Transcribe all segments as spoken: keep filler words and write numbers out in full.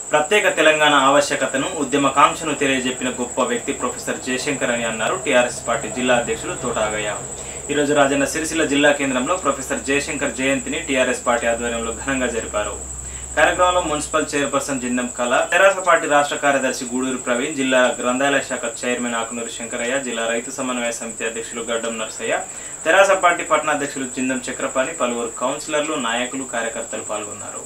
ప్రత్యేక తెలంగాణ ఆవశ్యకతను ఉద్యమకాంక్షను తెలియజెప్పిన గొప్ప వ్యక్తి ప్రొఫెసర్ జయశంకర్ అని అన్నారు టీఆర్ఎస్ పార్టీ జిల్లా అధ్యక్షులు తోటాగయ్య. ఈరోజు రాజన్న సిరిసిల్ల జిల్లా కేంద్రంలో ప్రొఫెసర్ జయశంకర్ జయంతిని టీఆర్ఎస్ పార్టీ ఆధ్వర్యంలో ఘనంగా జరిపారు. కార్యక్రమంలో మున్సిపల్ చైర్పర్సన్ జిందం కళ, తెరాస పార్టీ రాష్ట్ర కార్యదర్శి గూడూరు ప్రవీణ్, జిల్లా గ్రంథాలయ శాఖ చైర్మన్ ఆకునూరి శంకరయ్య, జిల్లా రైతు సమన్వయ సమితి అధ్యక్షులు గడ్డం నర్సయ్య, తెరాస పార్టీ పట్టణాధ్యక్షులు జిందం చక్రపాణి, పలువురు కౌన్సిలర్లు, నాయకులు, కార్యకర్తలు పాల్గొన్నారు.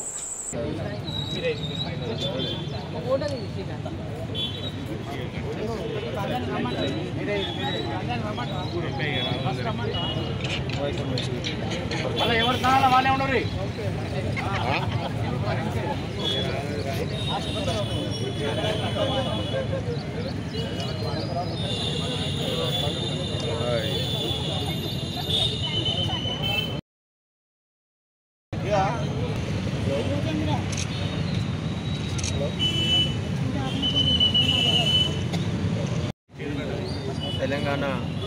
తెలంగాణ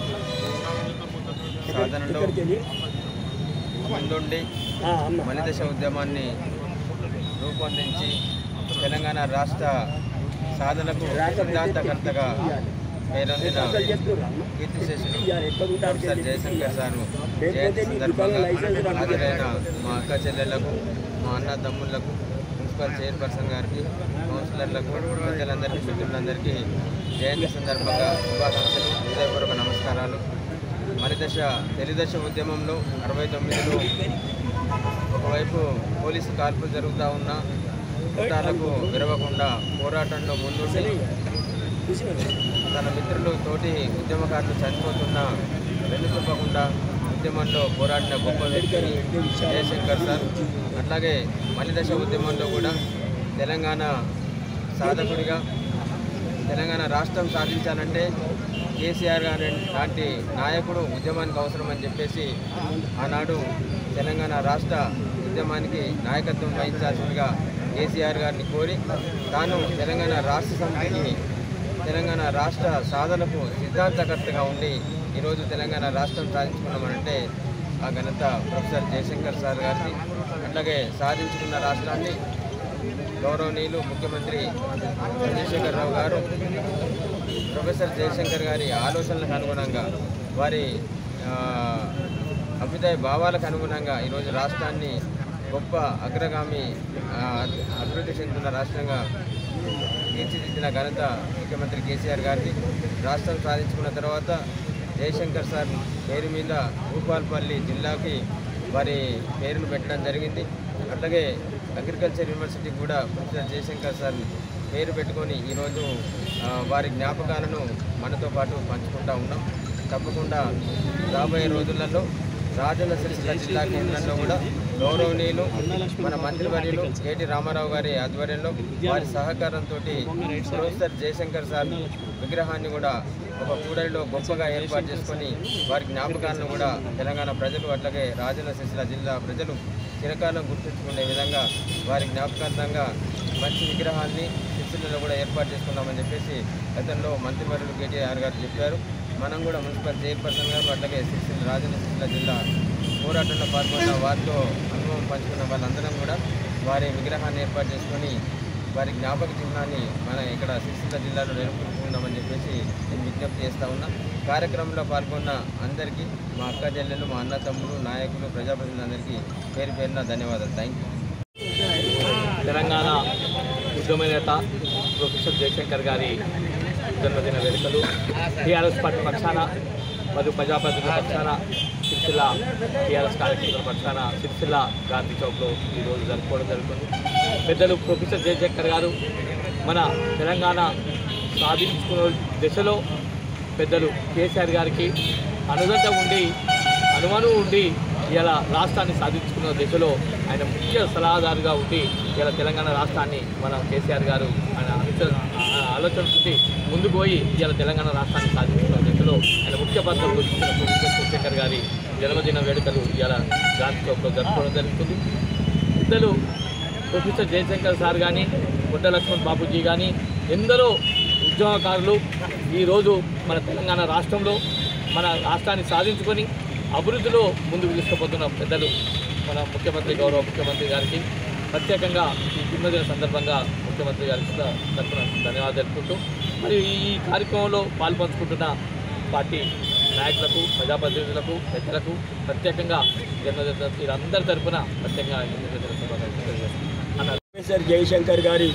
సాధనలో ముందుండి మలిదశ ఉద్యమాన్ని రూపొందించి తెలంగాణ రాష్ట్ర సాధనకు సిద్ధాంతకర్తగా పేరొందిన కీర్తిశేషులు ప్రొఫెసర్ జయశంకర్ సార్ జయంతి సందర్భంగా హాజరైన మా అక్క చెల్లెళ్లకు, మా అన్న తమ్ముళ్లకు, మున్సిపల్ చైర్పర్సన్ గారికి, కౌన్సిలర్లకు, ప్రజలందరికీ, మిత్రులందరికీ జయంతి సందర్భంగా శుభాకాంక్షలు, హృదయపూర్వక నమస్కారాలు. మలిదశ తొలిదశ ఉద్యమంలో అరవై తొమ్మిదిలో ఒకవైపు పోలీసు కాల్పులు జరుగుతూ ఉన్న చట్టాలకు విరవకుండా పోరాటంలో ముందుండి తన మిత్రులు తోటి ఉద్యమకారులు చనిపోతున్న వెన్నుతప్పకుండా ఉద్యమంలో పోరాడిన గొప్ప వ్యక్తి జయశంకర్ సార్. అట్లాగే మలిదశ ఉద్యమంలో కూడా తెలంగాణ సాధకుడిగా తెలంగాణ రాష్ట్రం సాధించాలంటే కేసీఆర్ గారి లాంటి నాయకుడు ఉద్యమానికి అవసరం అని చెప్పేసి ఆనాడు తెలంగాణ రాష్ట్ర ఉద్యమానికి నాయకత్వం వహించాల్సిందిగా కేసీఆర్ గారిని కోరి తాను తెలంగాణ రాష్ట్ర సమితికి తెలంగాణ రాష్ట్ర సాధనకు సిద్ధాంతకర్తగా ఉండి ఈరోజు తెలంగాణ రాష్ట్రం సాధించుకున్నామనంటే ఆ ఘనత ప్రొఫెసర్ జయశంకర్ సార్ గారిని. అట్లాగే సాధించుకున్న రాష్ట్రాన్ని గౌరవనీయులు ముఖ్యమంత్రి చంద్రశేఖరరావు గారు ప్రొఫెసర్ జయశంకర్ గారి ఆలోచనలకు అనుగుణంగా, వారి అభ్యుదయ భావాలకు అనుగుణంగా ఈరోజు రాష్ట్రాన్ని గొప్ప అగ్రగామి అభివృద్ధి చెందుతున్న రాష్ట్రంగా తీర్చిదిద్దిన ఘనత ముఖ్యమంత్రి కేసీఆర్ గారిది. రాష్ట్రం సాధించుకున్న తర్వాత జయశంకర్ సార్ పేరు మీద భూపాల్పల్లి జిల్లాకి వారి పేరును పెట్టడం జరిగింది. అట్లాగే అగ్రికల్చర్ యూనివర్సిటీ కూడా ప్రొఫెసర్ జయశంకర్ సార్ పేరు పెట్టుకొని ఈరోజు వారి జ్ఞాపకాలను మనతో పాటు పంచుకుంటూ ఉన్నాం. తప్పకుండా రాబోయే రోజులలో రాజన్న సిరిసిల్ల జిల్లా కేంద్రంలో కూడా గౌరవనీయులు మన మంత్రివర్యులు కేటీ రామారావు గారి ఆధ్వర్యంలో వారి సహకారంతో ప్రొఫెసర్ జయశంకర్ సార్ విగ్రహాన్ని కూడా ఒక కూడలిలో గొప్పగా ఏర్పాటు చేసుకొని వారి జ్ఞాపకాలను కూడా తెలంగాణ ప్రజలు అట్లాగే రాజన్న సిరిసిల్ల జిల్లా ప్రజలు చిరకాలం గుర్తుంచుకునే విధంగా వారి జ్ఞాపకార్థంగా మంచి విగ్రహాన్ని సిరిసిల్లలో కూడా ఏర్పాటు చేసుకున్నామని చెప్పేసి గతంలో మంత్రివర్యులు కేటీఆర్ గారు చెప్పారు. మనం కూడా మున్సిపల్ చైర్పర్సన్ గారు అట్లాగే సిరిసిల్ల రాజన్న సిరిసిల్ల జిల్లా పోరాటంలో పాల్గొన్న వారితో అనుభవం పంచుకున్న వాళ్ళందరం కూడా వారి విగ్రహాన్ని ఏర్పాటు చేసుకొని వారి జ్ఞాపక చిహ్నాన్ని మన ఇక్కడ సిరిసిల్ల జిల్లాలో నెలకొల్పుకుందామని చెప్పేసి నేను విజ్ఞప్తి చేస్తూ ఉన్నా. కార్యక్రమంలో పాల్గొన్న అందరికీ, మా అక్క చెల్లెలు, మా అన్న తమ్ముడు, నాయకులు, ప్రజాప్రతినిధులందరికీ పేరు పేరున ధన్యవాదాలు. Thank you. తెలంగాణ ఉద్యమ నేత ప్రొఫెసర్ జయశంకర్ గారి జన్మదిన వేడుకలు టీఆర్ఎస్ పార్టీ పక్షాన మరియు ప్రజాప్రతినిధుల పక్షాన సిరిసిల్ల టీఆర్ఎస్ కార్యకర్తల పక్షాన సిరిసిల్ల గాంధీ చౌక్లో ఈరోజు జరుపుకోవడం జరుగుతుంది. పెద్దలు ప్రొఫెసర్ జయశంకర్ గారు మన తెలంగాణ సాధించుకునే దశలో పెద్దలు కేసీఆర్ గారికి అనుదండ ఉండి అనుమానం ఉండి ఇలా రాష్ట్రాన్ని సాధించుకున్న దశలో ఆయన ముఖ్య సలహాదారుగా ఉండి ఇలా తెలంగాణ రాష్ట్రాన్ని మన కేసీఆర్ గారు ఆయన ఆలోచనతోటి ముందుకు పోయి ఇలా తెలంగాణ రాష్ట్రాన్ని సాధించుకున్న దశలో ఆయన ముఖ్య పాత్ర పోషించిన ప్రొఫెసర్ జయశంకర్ గారి జన్మదిన వేడుకలు ఇలా గాంధీ చౌక్లో జరుపుకోవడం జరుగుతుంది. పెద్దలు ప్రొఫెసర్ జయశంకర్ సార్ కానీ, కొట్ట లక్ష్మణ్ బాబుజీ కానీ ఎందరో ఉద్యమకారులు ఈరోజు మన తెలంగాణ రాష్ట్రంలో మన రాష్ట్రాన్ని సాధించుకొని అభివృద్ధిలో ముందుకు తీసుకుపోతున్న పెద్దలు మన ముఖ్యమంత్రి గౌరవ ముఖ్యమంత్రి గారికి ప్రత్యేకంగా ఈ జన్మదిన సందర్భంగా ముఖ్యమంత్రి గారికి తరఫున ధన్యవాదాలు తెలుపుకుంటూ మరియు ఈ కార్యక్రమంలో పాల్పంచుకుంటున్న పార్టీ నాయకులకు, ప్రజాప్రతినిధులకు, పెద్దలకు ప్రత్యేకంగా జన్మదిన వీరందరి తరఫున ప్రత్యేకంగా జన్మదిన శుభాకాంక్షలు తెలియజేస్తున్నారు. ప్రొఫెసర్ జయశంకర్ గారి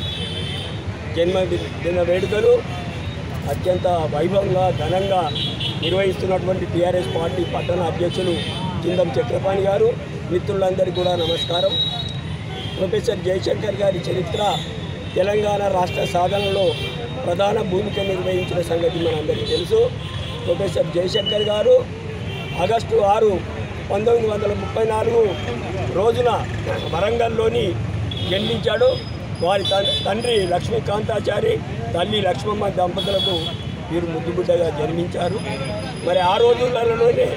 జన్మదిన వేడుకలు అత్యంత వైభవంగా ఘనంగా నిర్వహిస్తున్నటువంటి టీఆర్ఎస్ పార్టీ పట్టణ అధ్యక్షులు కిందం చక్రపాణి గారు, మిత్రులందరికీ కూడా నమస్కారం. ప్రొఫెసర్ జయశంకర్ గారి చరిత్ర తెలంగాణ రాష్ట్ర సాధనలో ప్రధాన భూమిక నిర్వహించిన సంగతి మనందరికీ తెలుసు. ప్రొఫెసర్ జయశంకర్ గారు ఆగస్టు ఆరు పంతొమ్మిది వందల ముప్పై నాలుగు రోజున వరంగల్లోని జన్మించాడు. వారి తండ్రి లక్ష్మీకాంతాచారి, తల్లి లక్ష్మమ్మ దంపతులకు వీరు ముద్దుబిడ్డగా జన్మించారు. మరి ఆ రోజులలోనే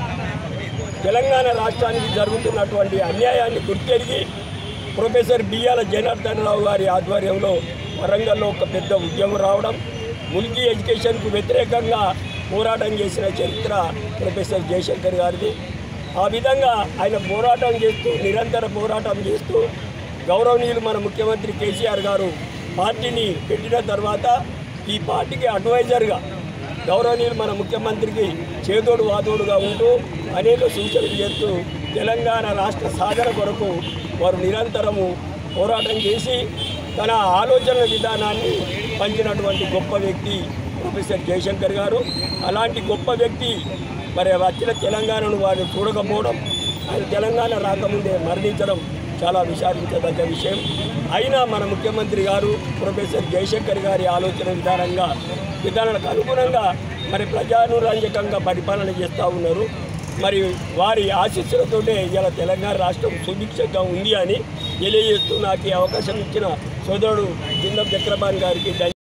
తెలంగాణ రాష్ట్రానికి జరుగుతున్నటువంటి అన్యాయాన్ని గుర్తెరిగి ప్రొఫెసర్ బియ్యాల జనార్దన్ రావు గారి ఆధ్వర్యంలో వరంగల్లో ఒక పెద్ద ఉద్యమం రావడం, ముల్కీ ఎడ్యుకేషన్కు వ్యతిరేకంగా పోరాటం చేసిన చరిత్ర ప్రొఫెసర్ జయశంకర్ గారిది. ఆ విధంగా ఆయన పోరాటం చేస్తూ నిరంతర పోరాటం చేస్తూ గౌరవనీయులు మన ముఖ్యమంత్రి కేసీఆర్ గారు పార్టీని పెట్టిన తర్వాత ఈ పార్టీకి అడ్వైజర్గా గౌరవనీయులు మన ముఖ్యమంత్రికి చేదోడు వాదోడుగా ఉంటూ అనేక సూచనలు చేస్తూ తెలంగాణ రాష్ట్ర సాధన కొరకు వారు నిరంతరము పోరాటం చేసి తన ఆలోచన విధానాన్ని పంచినటువంటి గొప్ప వ్యక్తి ప్రొఫెసర్ జయశంకర్ గారు. అలాంటి గొప్ప వ్యక్తి మరి వచ్చిన తెలంగాణను వారు చూడకపోవడం, ఆయన తెలంగాణ రాకముందే మరణించడం చాలా విచారించదగ్గ విషయం. అయినా మన ముఖ్యమంత్రి గారు ప్రొఫెసర్ జయశంకర్ గారి ఆలోచన విధానంగా విధానాలకు అనుగుణంగా మరి ప్రజానురంజకంగా పరిపాలన చేస్తూ ఉన్నారు. మరి వారి ఆశీస్సులతోనే ఇలా తెలంగాణ రాష్ట్రం సుభిక్షంగా ఉంది అని తెలియజేస్తూ నాకు ఈ అవకాశం ఇచ్చిన సోదరుడు కిందం చక్రపాణి గారికి